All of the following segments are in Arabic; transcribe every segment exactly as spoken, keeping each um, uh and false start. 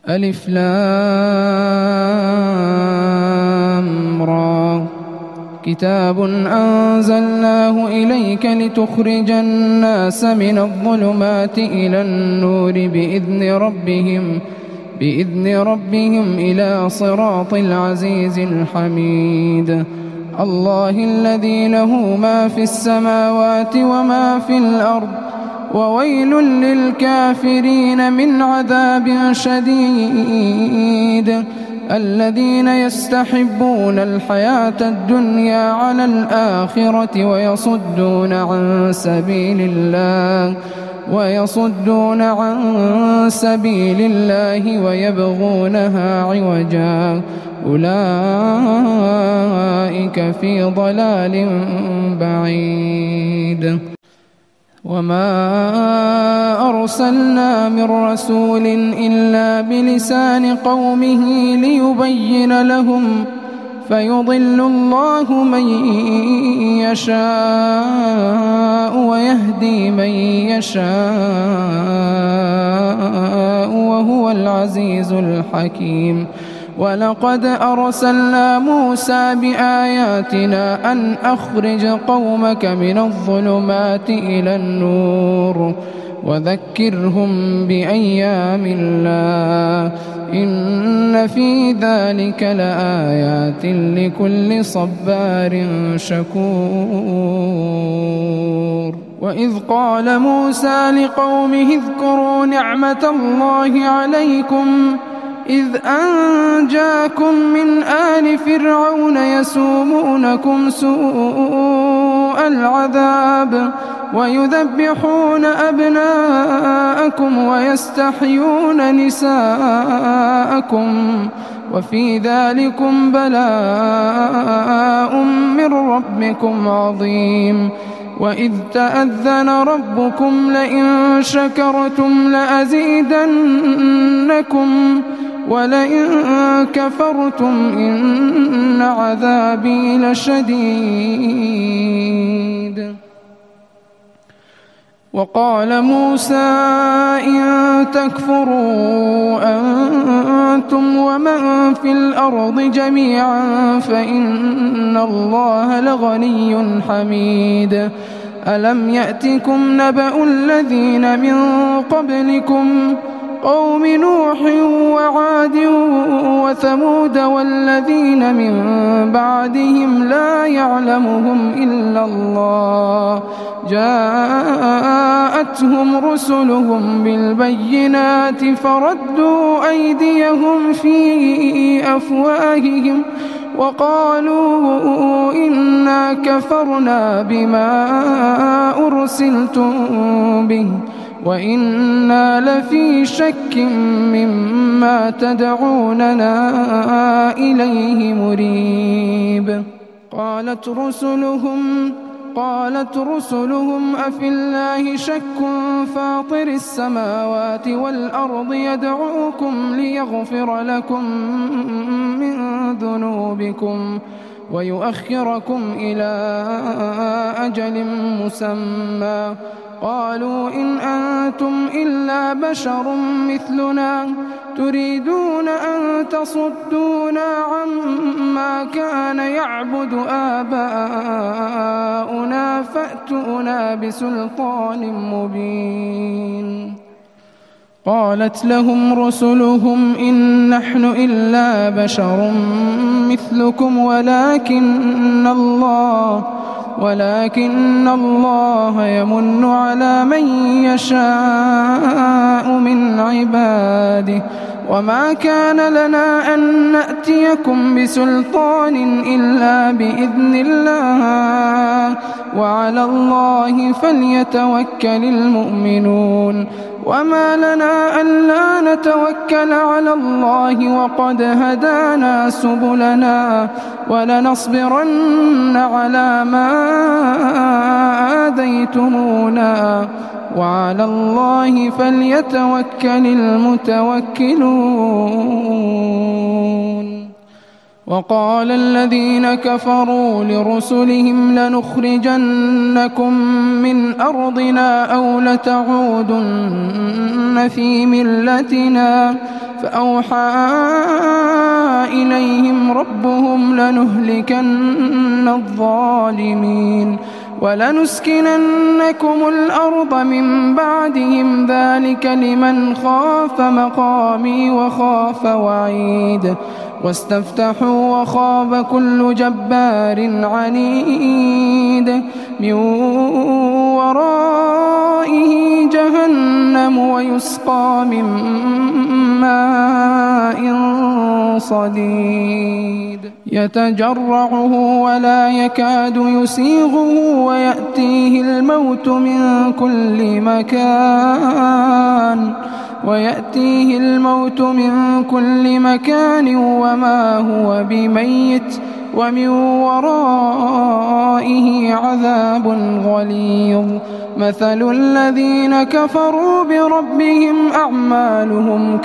ألف لام را. كتاب أنزلناه إليك لتخرج الناس من الظلمات إلى النور بإذن ربهم بإذن ربهم إلى صراط العزيز الحميد. الله الذي له ما في السماوات وما في الأرض وويل للكافرين من عذاب شديد. الذين يستحبون الحياة الدنيا على الآخرة ويصدون عن سبيل الله ويصدون عن سبيل الله ويبغونها عوجا أولئك في ضلال بعيد. وما أرسلنا من رسول إلا بلسان قومه ليبين لهم فيضل الله من يشاء ويهدي من يشاء وهو العزيز الحكيم. ولقد أرسلنا موسى بآياتنا أن أخرج قومك من الظلمات إلى النور وذكرهم بأيام الله إن في ذلك لآيات لكل صبار شكور. وإذ قال موسى لقومه اذكروا نعمة الله عليكم إذ أنجاكم من آل فرعون يسومونكم سوء العذاب ويذبحون أبناءكم ويستحيون نساءكم وفي ذلكم بلاء من ربكم عظيم. وإذ تأذن ربكم لئن شكرتم لأزيدنكم ولئن كفرتم إن عذابي لشديد. وقال موسى إن تكفروا أنتم ومن في الأرض جميعا فإن الله لغني حميد. ألم يأتكم نبأ الذين من قبلكم قوم نوح وعاد وثمود والذين من بعدهم لا يعلمهم إلا الله جاءتهم رسلهم بالبينات فردوا أيديهم في أفواههم وقالوا إنا كفرنا بما أرسلتم به وإنا لفي شك مما تدعوننا إليه مريب. قالت رسلهم قالت رسلهم أفي الله شك فاطر السماوات والأرض يدعوكم ليغفر لكم من ذنوبكم ويؤخركم إلى أجل مسمى قالوا إن أنتم إلا بشر مثلنا تريدون أن تصدونا عما كان يعبد آباؤنا فأتونا بسلطان مبين. قالت لهم رسلهم إن نحن إلا بشر مثلكم ولكن الله ولكن الله يمن على من يشاء من عباده وما كان لنا أن نأتيكم بسلطان إلا بإذن الله وعلى الله فليتوكل المؤمنون. وما لنا ألا نتوكل على الله وقد هدانا سبلنا ولنصبرن على ما آذيتمونا وعلى الله فليتوكل المتوكلون. وقال الذين كفروا لرسلهم لنخرجنكم من أرضنا أو لتعودن في ملتنا فأوحى إليهم ربهم لنهلكن الظالمين ولنسكننكم الأرض من بعدهم ذلك لمن خاف مقامي وخاف وعيد واستفتحوا وخاب كل جبار عنيد من ورائه جهنم ويسقى من ماء صديد يتجرعه ولا يكاد يسيغه ويأتيه الموت من كل مكان ويأتيه الموت من كل مكان وما هو بميت ومن ورائه عذاب غليظ مثل الذين كفروا بربهم أعمالهم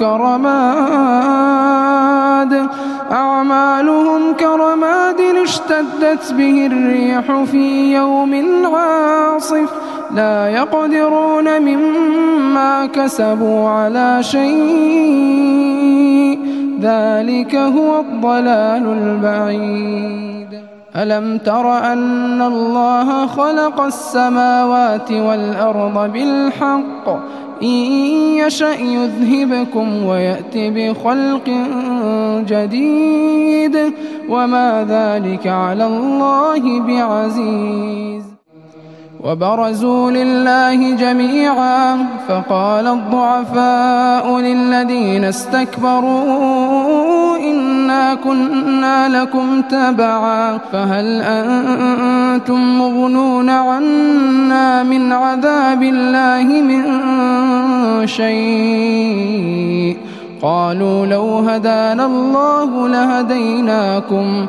كرماد أعمالهم كرماد اشتدت به الريح في يوم عاصف لا يقدرون مما كسبوا على شيء ذلك هو الضلال البعيد ألم تر أن الله خلق السماوات والأرض بالحق إن يشأ يذهبكم ويأتي بخلق جديد وما ذلك على الله بعزيز وبرزوا لله جميعا فقال الضعفاء للذين استكبروا إنا كنا لكم تبعا فهل أنتم مغنون عنا من عذاب الله من شيء قالوا لو هدانا الله لهديناكم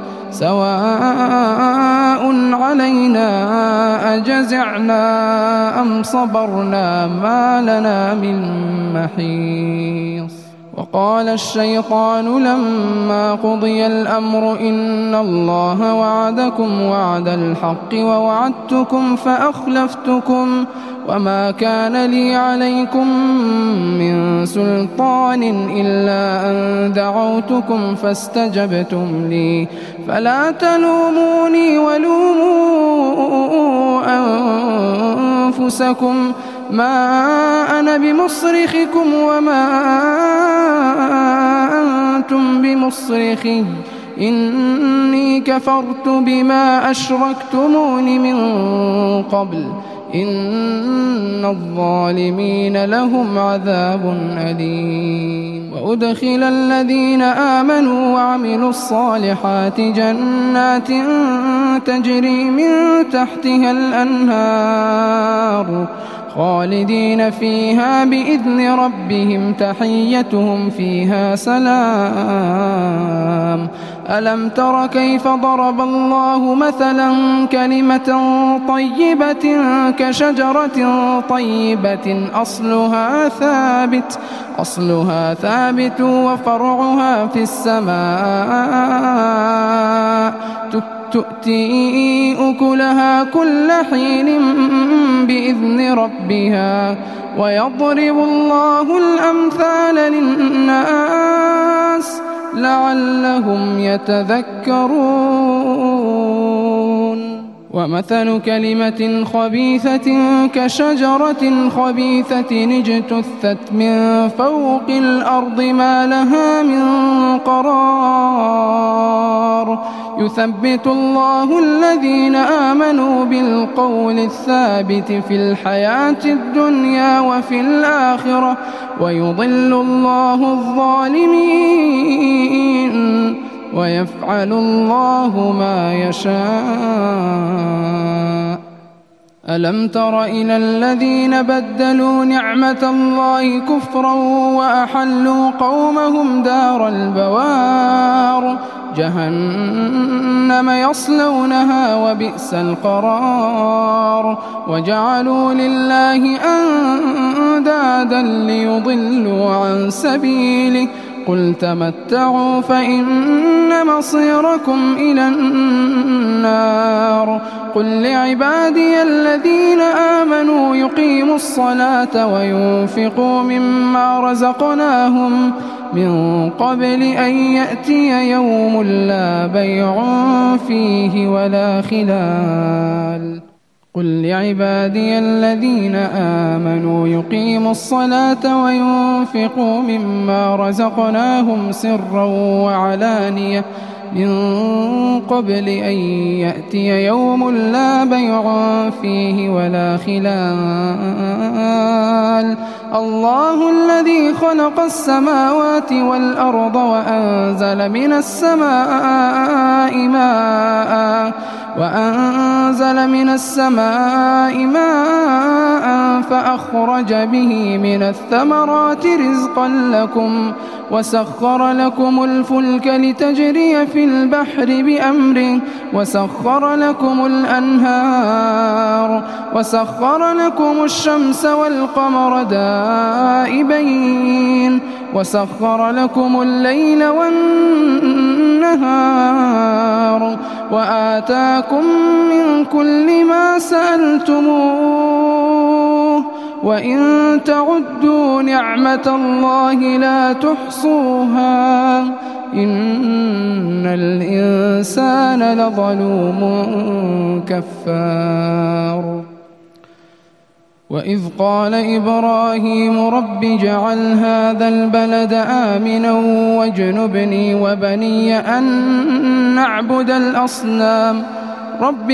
سواء علينا أجزعنا أم صبرنا ما لنا من محيص وقال الشيطان لما قضي الأمر إن الله وعدكم وعد الحق ووعدتكم فأخلفتكم وما كان لي عليكم من سلطان إلا أن دعوتكم فاستجبتم لي فلا تلوموني ولوموا أنفسكم ما أنا بمصرخكم وما أنتم بمصرخي إني كفرت بما أشركتمون من قبل إن الظالمين لهم عذاب أليم وأدخل الذين آمنوا وعملوا الصالحات جنات تجري من تحتها الأنهار خالدين فيها بإذن ربهم تحيتهم فيها سلام ألم تر كيف ضرب الله مثلا كلمة طيبة كشجرة طيبة أصلها ثابت أصلها ثابت وفرعها في السماء تؤتي أكلها كل حين بإذن ربها ويضرب الله الأمثال للناس لعلهم يتذكرون ومثل كلمة خبيثة كشجرة خبيثة اجتثت من فوق الأرض ما لها من قرار يثبت الله الذين آمنوا بالقول الثابت في الحياة الدنيا وفي الآخرة ويضل الله الظالمين ويفعل الله ما يشاء ألم تر إلى الذين بدلوا نعمة الله كفرا وأحلوا قومهم دار البوار جهنم يصلونها وبئس القرار وجعلوا لله أندادا ليضلوا عن سبيله قل تمتعوا فإن مصيركم إلى النار قل لعبادي الذين آمنوا يقيموا الصلاة وينفقوا مما رزقناهم من قبل أن يأتي يوم لا بيع فيه ولا خلال قل لعبادي الذين آمنوا يقيموا الصلاة وينفقوا مما رزقناهم سرا وعلانية من قبل أن يأتي يوم لا بيع فيه ولا خلال الله الذي خلق السماوات والأرض وأنزل من السماء ماء وأنزل من السماء ماء فأخرج به من الثمرات رزقا لكم وسخر لكم الفلك لتجري في البحر بأمره وسخر لكم الأنهار وسخر لكم الشمس والقمر دائبين وسخر لكم الليل والنهار وآتاكم من كل ما سألتموه وإن تعدوا نعمة الله لا تحصوها إن الإنسان لظلوم كفار وإذ قال إبراهيم رب اجعل هذا البلد آمنا واجنبني وبني أن نعبد الأصنام رب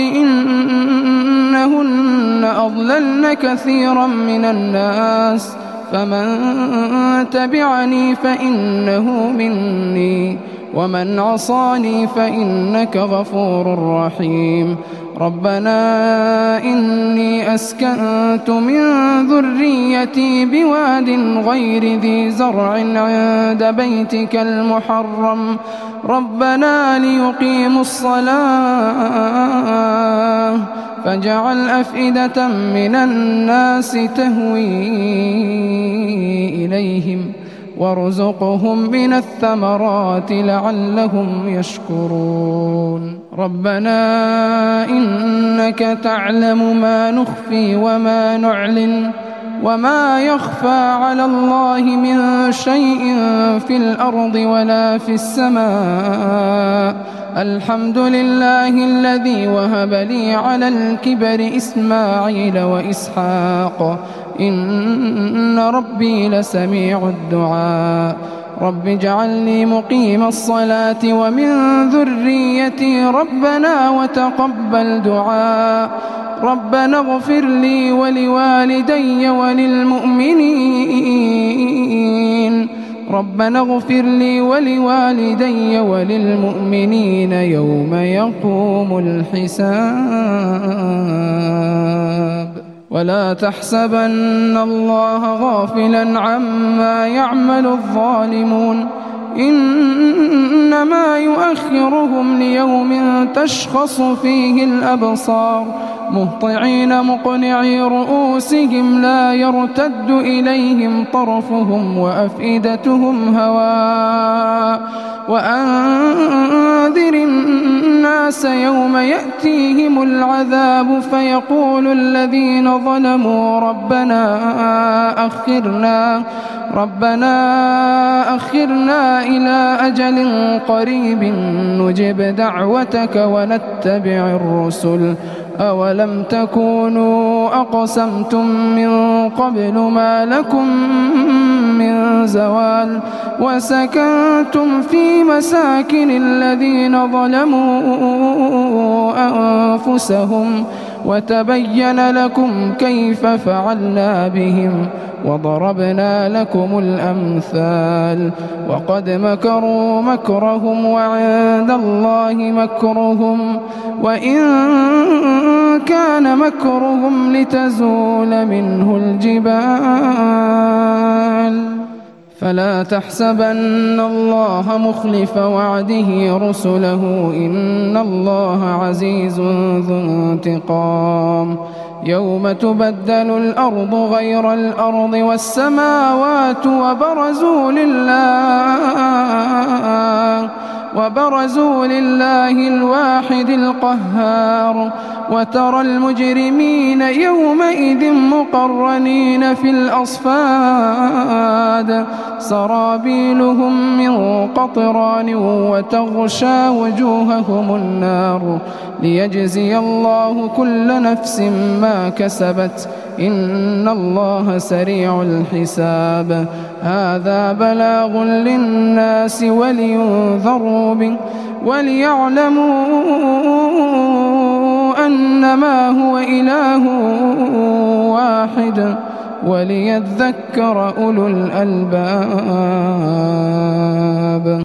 إنهن أضللن كثيرا من الناس فمن تبعني فإنه مني ومن عصاني فإنك غفور رحيم ربنا إني أسكنت من ذريتي بواد غير ذي زرع عند بيتك المحرم ربنا ليقيموا الصلاة فاجعل أفئدة من الناس تهوي إليهم وارزقهم من الثمرات لعلهم يشكرون ربنا إنك تعلم ما نخفي وما نعلن وما يخفى على الله من شيء في الأرض ولا في السماء الحمد لله الذي وهب لي على الكبر إسماعيل وإسحاق إن ربي لسميع الدعاء رب اجعلني مقيم الصلاة ومن ذريتي ربنا وتقبل دعاء ربنا اغفر لي ولوالدي وللمؤمنين ربنا اغفر لي ولوالدي وللمؤمنين يوم يقوم الحساب ولا تحسبن الله غافلا عما يعمل الظالمون إنما يؤخرهم ليوم تشخص فيه الأبصار مهطعين مقنعي رؤوسهم لا يرتد إليهم طرفهم وأفئدتهم هواء وأنذر الناس يوم يأتيهم العذاب فيقول الذين ظلموا ربنا أخرنا ربنا أخرنا إلى أجل قريب نجب دعوتك ونتبع الرسل أولم تكونوا أقسمتم من قبل ما لكم من زوال وسكنتم في مساكن الذين ظلموا أنفسهم وتبين لكم كيف فعلنا بهم وضربنا لكم الأمثال وقد مكروا مكرهم وعند الله مكرهم وإن كان مكرهم لتزول منه الجبال فلا تحسبن الله مخلف وعده رسله إن الله عزيز ذو انتقام يوم تبدل الأرض غير الأرض والسماوات وبرزوا لله وبرزوا لله الواحد القهار وترى المجرمين يومئذ مقرنين في الأصفاد سرابيلهم من قطران وتغشى وجوههم النار ليجزي الله كل نفس ما كسبت إن الله سريع الحساب. هذا بلاغ للناس ولينذروا به وليعلموا أنما هو إله واحد وليذكر أولو الألباب.